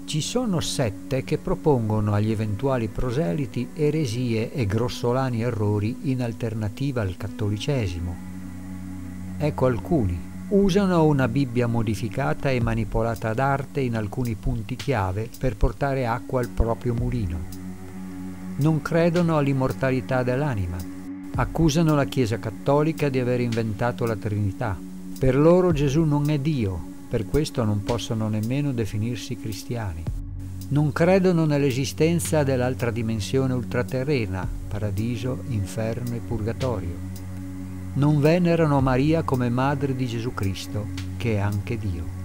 Ci sono sette che propongono agli eventuali proseliti eresie e grossolani errori in alternativa al cattolicesimo. Ecco alcuni. Usano una Bibbia modificata e manipolata ad arte in alcuni punti chiave per portare acqua al proprio mulino. Non credono all'immortalità dell'anima. Accusano la Chiesa cattolica di aver inventato la Trinità. Per loro Gesù non è Dio, per questo non possono nemmeno definirsi cristiani. Non credono nell'esistenza dell'altra dimensione ultraterrena, paradiso, inferno e purgatorio. Non venerano Maria come madre di Gesù Cristo, che è anche Dio.